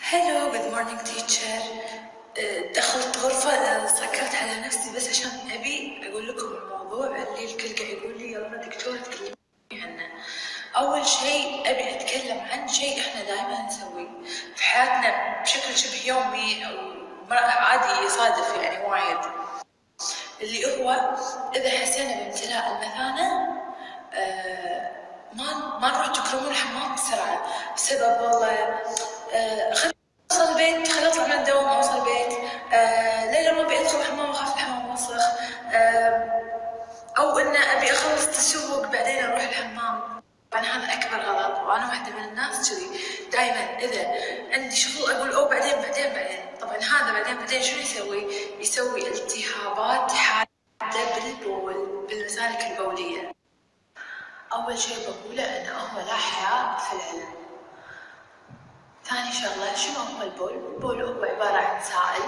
هلو جود مورنينج تيتشر. دخلت غرفة سكرت على نفسي بس عشان أبي أقول لكم الموضوع اللي الكل قاعد يقول لي يلا دكتورة تكلمي عنه. أول شيء أبي أتكلم عن شيء إحنا دائما نسويه في حياتنا بشكل شبه يومي أو عادي يصادف يعني وايد، اللي هو إذا حسينا بامتلاء المثانة ما نروح تكرمون الحمام بسرعة بسبب والله خليني أوصل البيت، خليني أطلع من الدوام أوصل البيت، ليلة ما أبي أدخل الحمام وأخاف الحمام وسخ، أو إن أبي أخلص تسوق بعدين أروح الحمام. طبعا هذا أكبر غلط، وأنا واحدة من الناس كذي دائما إذا عندي شغل أقول أو بعدين. طبعا هذا بعدين شنو يسوي؟ يسوي التهابات حادة بالبول بالمسالك البولية. أول شيء بقوله إنه هو لا حياء في العلم. ثاني شغلة، شنو هو البول؟ البول هو عبارة عن سائل.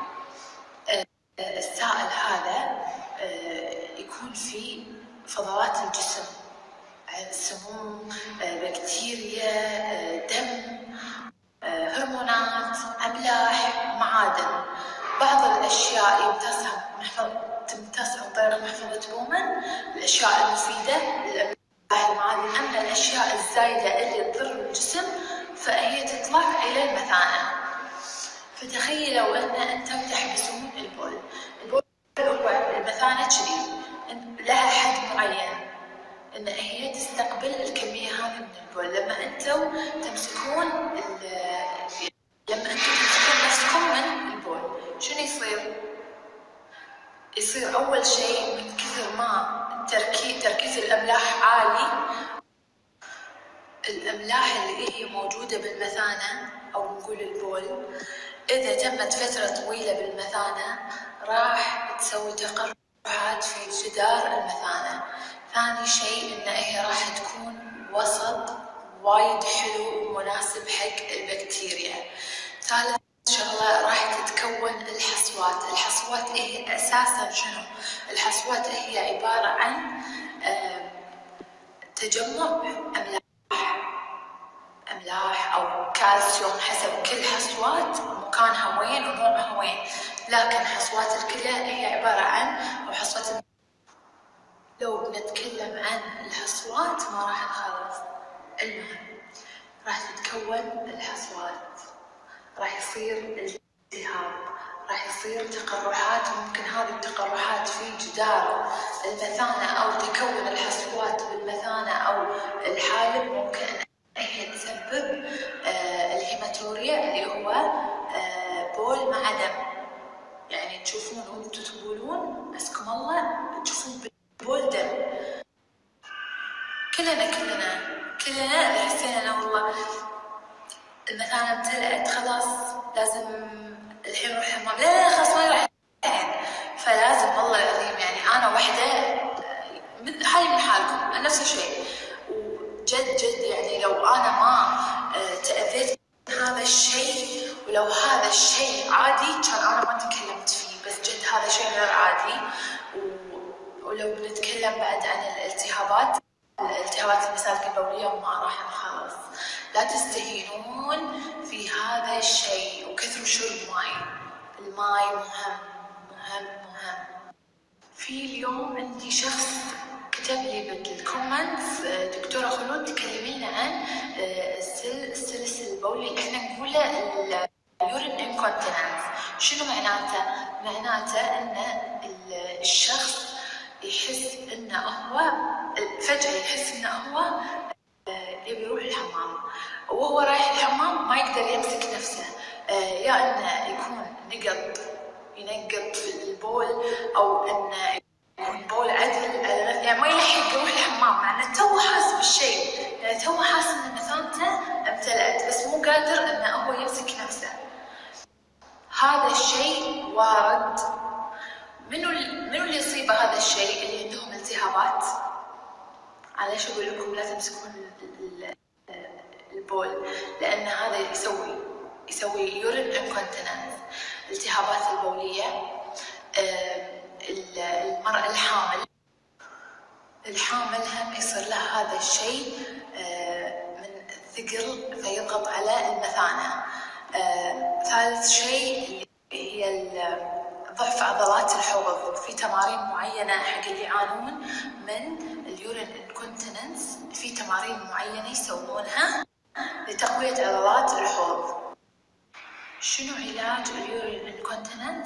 السائل هذا يكون فيه فضلات الجسم، سموم، بكتيريا، دم، هرمونات، أملاح، معادن. بعض الأشياء تمتص عن طريق محفظة بومن، الأشياء المفيدة للأملاح المعادن. أما الأشياء الزايدة اللي تضر الجسم فهي تطلع إلى المثانة. فتخيلوا أن أنتم تحبسون البول هو المثانة كذي لها حد معين ان هي تستقبل الكميه هذه من البول. لما انتم تمسكون نفسكم من البول شنو يصير اول شيء من كثر ما تركيز الاملاح عالي، الاملاح اللي هي موجوده بالمثانه او نقول البول اذا تمت فتره طويله بالمثانه راح تسوي تقرحات في جدار المثانه. ثاني شيء ان هي راح تكون وسط وايد حلو ومناسب حق البكتيريا. ثالث شغله راح تتكون الحصوات هي اساسا شنو؟ الحصوات هي عباره عن تجمع املاح او كالسيوم حسب كل حصوات مكانها وين ونوعها وين، لكن حصوات الكلى هي عباره عن او حصوات. لو بنتكلم عن الحصوات ما راح نخلص. المهم راح تتكون الحصوات، راح يصير التهاب، راح يصير تقرحات. ممكن هذه التقرحات في جدار المثانة أو تكون الحصوات بالمثانة أو الحالب ممكن أن هي تسبب الهيماتوريا اللي هو بول مع دم. يعني تشوفون وانتم تبولون أسكم الله تشوفون بول دم. كلنا إذا حسينا أنه والله المثانة امتلأت خلاص لازم الحين نروح الحمام، لا خلاص ما نروح الحين، فلازم والله العظيم يعني أنا واحدة حالي من حالكم نفس الشيء، وجد يعني لو أنا ما تأذيت من هذا الشيء ولو هذا الشيء عادي كان أنا ما تكلمت فيه، بس جد هذا شيء غير عادي. ولو بنتكلم بعد عن الالتهابات المسالك البولية وما راح نخلص. لا تستهينون في هذا الشيء وكثروا شرب الماي مهم. في اليوم عندي شخص كتب لي بالكومنتس دكتورة خلود تكلمي لنا عن السلس البولي اللي احنا نقوله اليورين انكونتيننس. شنو معناته؟ معناته ان الشخص يحس انه هو فجأة يحس انه هو يبي يروح الحمام، وهو رايح الحمام ما يقدر يمسك نفسه، يا انه يكون ينقط في البول او انه يكون بول عدل على نفسه، يعني ما يلحق يروح الحمام مع انه تو حاس بالشيء، يعني تو حاس ان مثانته امتلأت بس مو قادر انه هو يمسك نفسه. هذا الشيء وارد. منو اللي يصيبه هذا الشيء؟ اللي عندهم التهابات. ليش اقول لكم لا تمسكون البول؟ لان هذا يسوي يورين انكونتيننس، الالتهابات البوليه. المرأة الحامل هم يصير لها هذا الشيء من ثقل فيضغط على المثانة. ثالث شيء اللي هي ضعف عضلات الحوض. في تمارين معينة حق اللي يعانون من اليورين انكونتيننس، في تمارين معينة يسوونها لتقوية عضلات الحوض. شنو علاج اليورين انكونتيننس؟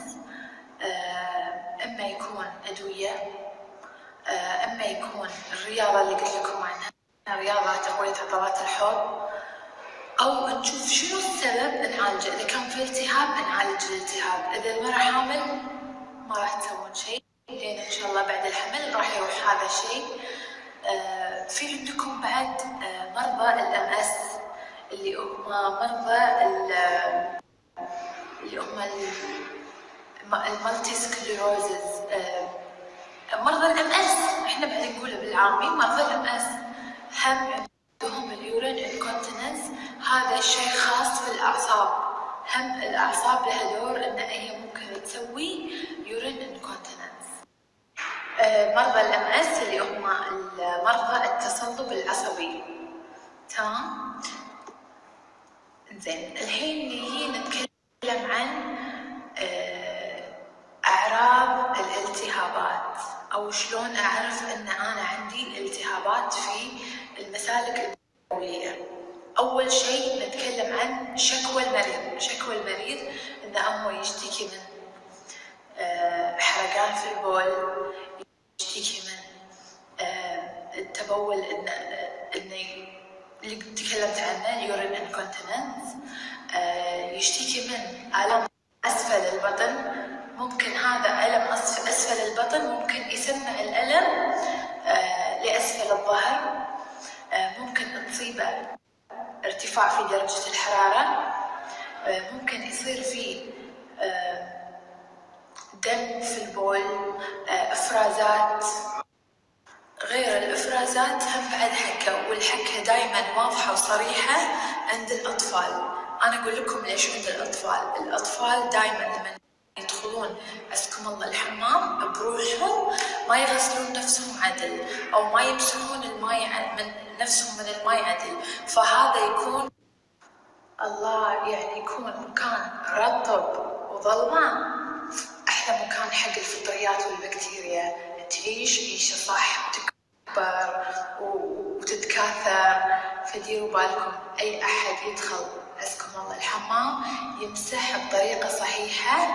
اما يكون ادوية، اما يكون الرياضة اللي قلت لكم عنها، رياضة تقوية عضلات الحوض، او نشوف شنو السبب نعالجه. اذا كان في التهاب نعالج الالتهاب، اذا المرأة حامل ما راح تسوون شيء، لين ان شاء الله بعد الحمل راح يروح هذا الشيء. في عندكم بعد مرضى الMS اللي هم مرضى المالتي سكليروزز، مرضى الMS احنا بعد نقوله بالعامي مرضى الMS هم عندهم اليورين انكونتيننس. هذا الشيء خاص في الاعصاب، هم الاعصاب لها دور ان هي ممكن تسوي يورين انكونتيننس. مرضى الMS اللي هم مرضى التصلب العصبي. تمام؟ زين، الحين نيجي نتكلم عن اعراض الالتهابات، او شلون اعرف ان انا عندي التهابات في المسالك البولية. اول شيء نتكلم عن شكوى المريض. شكوى المريض انه هو يشتكي من حرقان في البول، يشتكي من التبول، انه اللي تكلمت عنه اليورين انكونتيننس، يشتكي من الم اسفل البطن. ممكن هذا الم اسفل البطن ممكن يسمع الالم لاسفل الظهر، ممكن تصيبه ارتفاع في درجة الحرارة، ممكن يصير فيه دم في البول، افرازات. غير الافرازات هم بعد حكة، والحكة دائما واضحة وصريحة عند الاطفال. انا اقول لكم ليش عند الاطفال دائما لما يدخلون عزكم الله الحمام بروحهم ما يغسلون نفسهم عدل، او ما يمسحون الماء من نفسهم من الماء عدل، فهذا يكون الله يعني يكون مكان رطب وظلمة احلى مكان حق الفطريات والبكتيريا تعيش عيشة صح وتكبر وتتكاثر. فديروا بالكم اي احد يدخل عزكم الله الحمام يمسح بطريقة صحيحة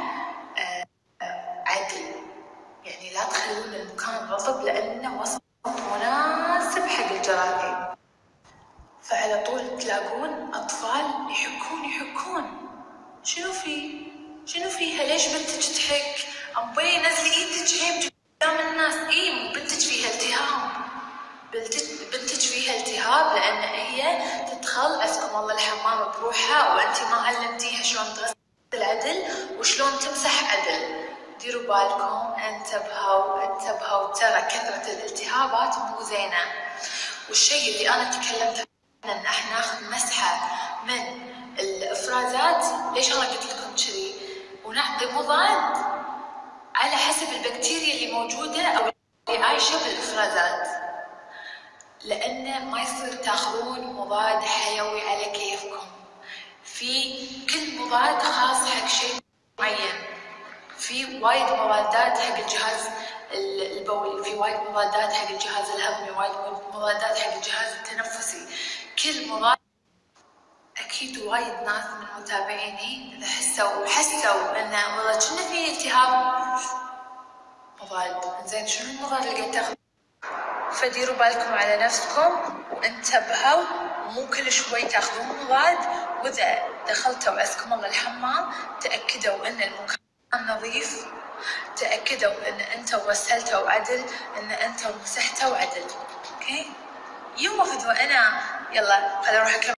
عدل، يعني لا تخلون المكان رطب لانه وسط مناسب حق الجراثيم. فعلى طول تلاقون اطفال يحكون شنو فيها؟ ليش بنتك تحك؟ أبي نزلي ايدك عيب قدام الناس. بنتك فيها التهاب، بنتك فيها التهاب لان هي تدخل عزكم الله الحمام بروحها وانت ما علمتيها شلون تغسل عدل وشلون تمسح عدل. ديروا بالكم، انتبهوا ترى كثرة الالتهابات مو زينة. والشيء اللي انا تكلمت عنه ان احنا ناخذ مسحة من الافرازات، ليش انا قلت لكم كذي؟ ونعطي مضاد على حسب البكتيريا اللي موجودة او اللي عايشة بالافرازات، لأن ما يصير تاخذون مضاد حيوي على كيفكم. في كل مضاد خاص حق شيء معين. في وايد مضادات حق الجهاز البولي، في وايد مضادات حق الجهاز الهضمي، وايد مضادات حق الجهاز التنفسي. كل مضاد أكيد وايد ناس من متابعيني إذا حسوا إنه والله كنا في التهاب مضاد. زين، شنو المضاد اللي قاعد تاخذ؟ فديروا بالكم على نفسكم وانتبهوا، مو كل شوي تاخذون مضاد. واذا دخلتوا عزكم الله الحمام تاكدوا ان المكان نظيف، تاكدوا ان انتوا غسلتوا عدل، ان انتوا مسحتوا عدل. اوكي، يوم انا يلا خليني اروح